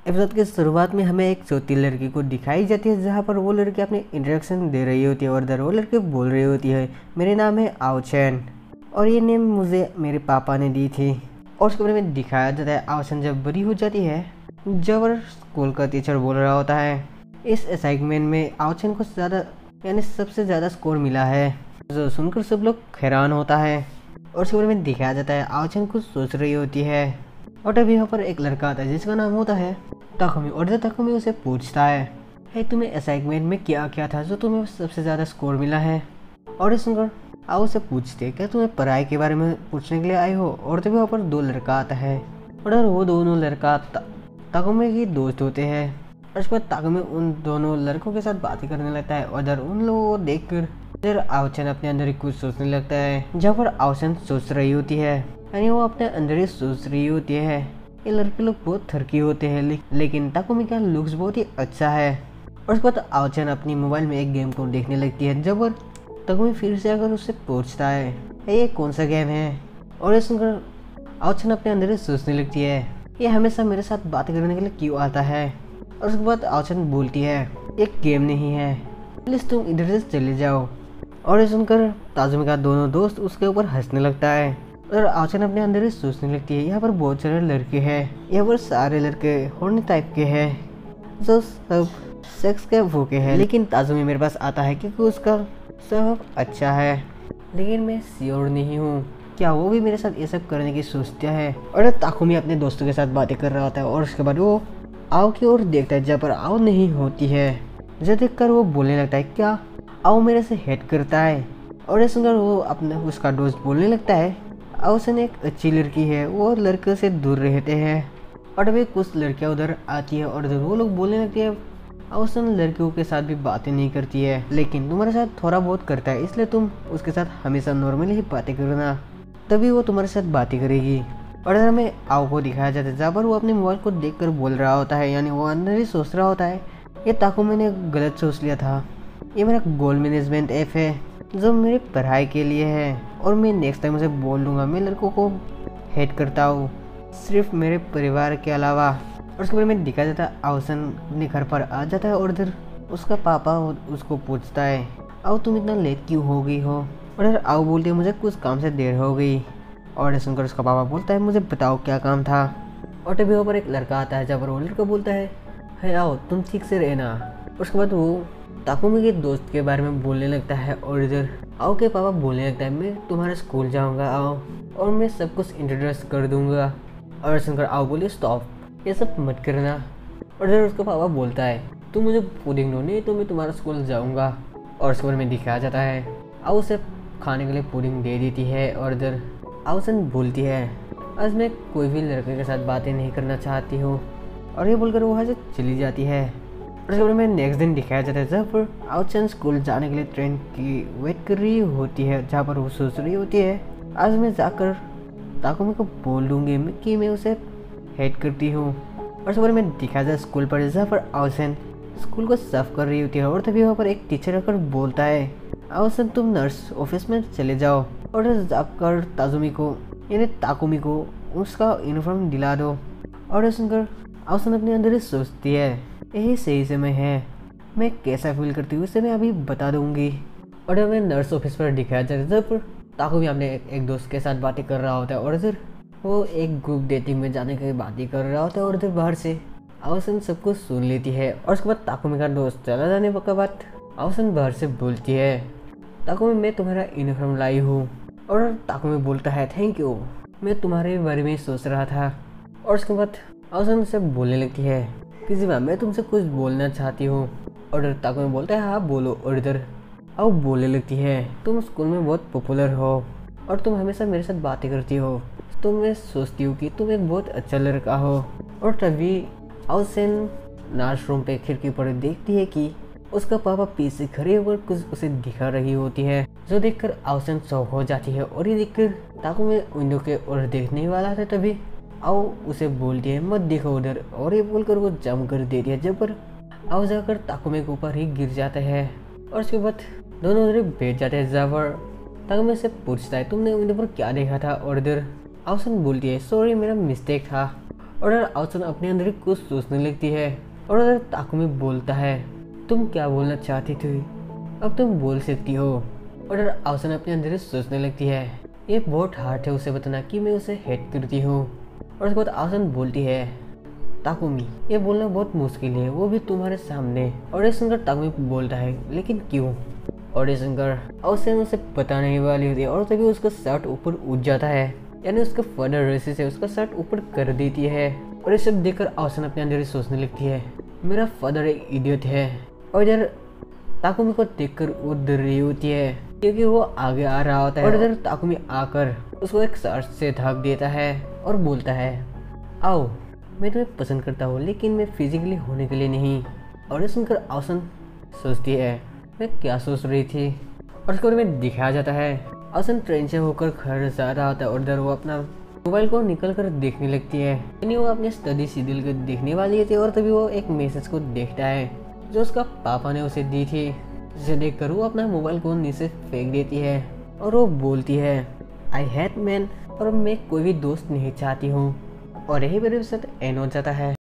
Episode की शुरुआत में हमें एक छोटी लड़की को दिखाई जाती है जहाँ पर वो लड़की अपने इंट्रोडक्शन दे रही होती है और इधर वो लड़की बोल रही होती है मेरे नाम है आओचन और ये नेम मुझे मेरे पापा ने दी थी। और उसके बारे में दिखाया जाता है आओचन जब बड़ी हो जाती है जब स्कूल का टीचर बोल रहा होता है इस असाइनमेंट में आओचन को ज़्यादा यानी सबसे ज़्यादा स्कोर मिला है, जो सुनकर सब लोग हैरान होता है। और उसके बारे में दिखाया जाता है आओचन कुछ सोच रही होती है और तभी यहाँ पर एक लड़का आता है जिसका नाम होता है ताकुमी। और जब ताकुमी उसे पूछता है तुम्हें असाइनमेंट में क्या क्या था जो तुम्हें सबसे ज़्यादा स्कोर मिला है। और ये सुनकर आओ उसे पूछते हैं क्या तुम्हें पढ़ाई के बारे में पूछने के लिए आए हो। और तभी वहाँ पर दो लड़का आता है और वो दोनों लड़का ताकुमी के दोस्त होते हैं। और उसके बाद ताकुमी उन दोनों लड़कों के साथ बातें करने लगता है और इधर उन लोगों को देख कर इधर आओचन अपने अंदर ही कुछ सोचने लगता है। जहाँ पर आओचन सोच रही होती है यानी वो अपने अंदर ही सोच रही होती है ये लड़के लोग बहुत थरकी होते हैं लेकिन ताकुमी का लुक्स बहुत ही अच्छा है। और उसके बाद आओचन अपनी मोबाइल में एक गेम को देखने लगती है जब ताकुमी फिर से आकर उससे पूछता है ये कौन सा गेम है। और ये सुनकर आओचन अपने अंदर ही सोचने लगती है ये हमेशा मेरे साथ बात करने के लिए क्यों आता है। और उसके बाद आओचन बोलती है ये गेम नहीं है प्लीज़ तुम इधर से चले जाओ। और ये सुनकर ताजुमी का दोनों दोस्त उसके ऊपर हंसने लगता है और आओचन अपने अंदर ही सोचने लगती है यहाँ पर बहुत सारे लड़के हैं, यहाँ पर सारे लड़के हॉर्नी टाइप के हैं जो सब सेक्स के भूखे हैं। लेकिन ताजुमी मेरे पास आता है क्योंकि उसका स्वभाव अच्छा है लेकिन मैं श्योर नहीं हूँ क्या वो भी मेरे साथ ये सब करने की सोचता है। और ताकुमी अपने दोस्तों के साथ बातें कर रहा होता है और उसके बाद वो आओ की ओर देखता है जहाँ पर आओ नहीं होती है। जो देखकर वो बोलने लगता है क्या आओ मेरे से हेट करता है। और ये सुनकर वो अपने उसका दोस्त बोलने लगता है आओचन एक अच्छी लड़की है वो लड़कों से दूर रहते हैं। और अभी कुछ लड़कियां उधर आती है और वो लोग बोलने लगती है आओचन लड़कियों के साथ भी बातें नहीं करती है लेकिन तुम्हारे साथ थोड़ा बहुत करता है इसलिए तुम उसके साथ हमेशा नॉर्मली ही बातें करना तभी वो तुम्हारे साथ बातें करेगी। और इधर हमें आओ को दिखाया जाता है जहाँ पर वो अपने मोबाइल को देख कर बोल रहा होता है यानी वो अंदर ही सोच रहा होता है ये ताकुमी ने गलत सोच लिया था, ये मेरा गोल मैनेजमेंट ऐप है जो मेरी पढ़ाई के लिए है और मैं नेक्स्ट टाइम उसे बोल दूंगा मैं लड़कों को हेट करता हूँ सिर्फ मेरे परिवार के अलावा। और उसके बारे में दिखाया जाता है आओचन अपने घर पर आ जाता है और इधर उसका पापा उसको पूछता है आओ तुम इतना लेट क्यों हो गई हो। और इधर आओ बोलती है मुझे कुछ काम से देर हो गई। और ये सुनकर उसका पापा बोलता है मुझे बताओ क्या काम था। और तभी वहाँ पर एक लड़का आता है जब वो लड़का बोलता है आओ तुम ठीक से रहना। उसके बाद वो ताकुमी के दोस्त के बारे में बोलने लगता है और इधर आओ के पापा बोलने लगता है मैं तुम्हारे स्कूल जाऊंगा आओ और मैं सब कुछ इंट्रोड्यूस कर दूंगा। और सुनकर आओ बोले स्टॉप ये सब मत करना। और इधर उसका पापा बोलता है तुम मुझे पुडिंग दो नहीं तो मैं तुम्हारा स्कूल जाऊंगा। और उसके बारे में दिखाया जाता है आओ उसे खाने के लिए पुडिंग दे देती है। और इधर आओचन बोलती है आज मैं कोई भी लड़के के साथ बातें नहीं करना चाहती हूँ और ये बोलकर वो वहाँ से चली जाती है। और उसके बारे में नेक्स्ट दिन दिखाया जाता है जब पर आओचन स्कूल जाने के लिए ट्रेन की वेट कर रही होती है जहाँ पर वो सोच रही होती है आज मैं जाकर ताकुमी को बोल दूंगी कि मैं उसे हेट करती हूँ। और उसके बारे में दिखाया जाता है स्कूल पर जहाँ पर आओचन स्कूल को साफ कर रही होती है और तभी वहाँ पर एक टीचर आकर बोलता है आओचन तुम नर्स ऑफिस में चले जाओ और जाकर ताजुमी को यानी ताकुमी को उसका यूनिफॉर्म दिला दो। और सुनकर आओचन अपने अंदर ही सोचती है यही सही समय है मैं कैसा फील करती हूँ इसे मैं अभी बता दूंगी। और हमें नर्स ऑफिस पर दिखाया जाता है जब ताकुमी अपने एक दोस्त के साथ बातें कर रहा होता है और इधर वो एक ग्रुप डेटिंग में जाने की बातें कर रहा होता है। और इधर बाहर से आओचन सब कुछ सुन लेती है। और उसके बाद ताकुमी का दोस्त चला जाने के बाद आओचन बाहर से बोलती है ताकुमी मैं तुम्हारा यूनिफॉर्म लाई हूँ। और ताकुमी बोलता है थैंक यू मैं तुम्हारे बारे में सोच रहा था। और उसके बाद आओचन से बोलने लगती है किसी बात मैं तुमसे कुछ बोलना चाहती हूँ। और ताकुमी बोलता है हाँ बोलो। और इधर आओ बोलने लगती है तुम स्कूल में बहुत पॉपुलर हो और तुम हमेशा मेरे साथ बातें करती हो तो मैं सोचती हूँ कि तुम एक बहुत अच्छा लड़का हो। और तभी आओचन नाच रूम पे खिड़की पर देखती है कि उसका पापा पीछे खड़े होकर कुछ उसे दिखा रही होती है जो देखकर आओचन शॉक हो जाती है। और ये देखकर ताकुमी विंडो के ओर देखने वाला था तभी आओ उसे बोलती है मत देखो उधर। और ये बोलकर वो जम कर देती है जब पर आओ जाकर ताकुमी के ऊपर ही गिर जाता है। और उसके बाद दोनों उधर बैठ जाते हैं जहाँ पर ताकुमी से पूछता है तुमने विंडो पर क्या देखा था। और इधर आओचन बोलती है सॉरी मेरा मिस्टेक था। और आउसन अपने अंदर ही कुछ सोचने लगती है और ताकुमी बोलता है, तुम क्या बोलना चाहती थी, अब तुम बोल सकती हो। और आउसन अपने अंदर ही सोचने लगती है, ये बहुत हार्ड है उसे बताना कि मैं उसे हेट करती हूँ। और उसके बाद आउसन बोलती है, ताकुमी ये बोलना बहुत मुश्किल है, वो भी तुम्हारे सामने। और ये सुनकर ताकुमी बोलता है, लेकिन क्यों। और ये सुनकर आउसन उसे बताने ही वाली होती है और तभी उसका शर्ट ऊपर उठ जाता है, यानी उसका फादर रेसी से उसका शर्ट ऊपर कर देती है। और ये सब देखकर आउसन अपने अंदर ही सोचने लगती है, मेरा फादर एक इडियट है। और इधर ताकुमी को देखकर वो डर रही होती है क्योंकि वो आगे आ रहा होता है। और इधर ताकुमी आकर उसको एक शर्ट से ढक देता है और बोलता है, आओ मैं तुम्हें पसंद करता हूँ, लेकिन मैं फिजिकली होने के लिए नहीं। और ये सुनकर आउसन सोचती है, मैं क्या सोच रही थी। और उसके बारे में दिखाया जाता है, आउसन ट्रेन से होकर घर जा रहा होता है और इधर वो अपना मोबाइल को निकल कर देखने लगती है, यानी वो अपने स्टडी शेड्यूल को देखने वाली थी। और तभी वो एक मैसेज को देखता है जो उसका पापा ने उसे दी थी, जिसे देखकर वो अपना मोबाइल को नीचे फेंक देती है और वो बोलती है, आई हेट मैन, और मैं कोई भी दोस्त नहीं चाहती हूँ। और यही मेरे साथ एंड हो जाता है।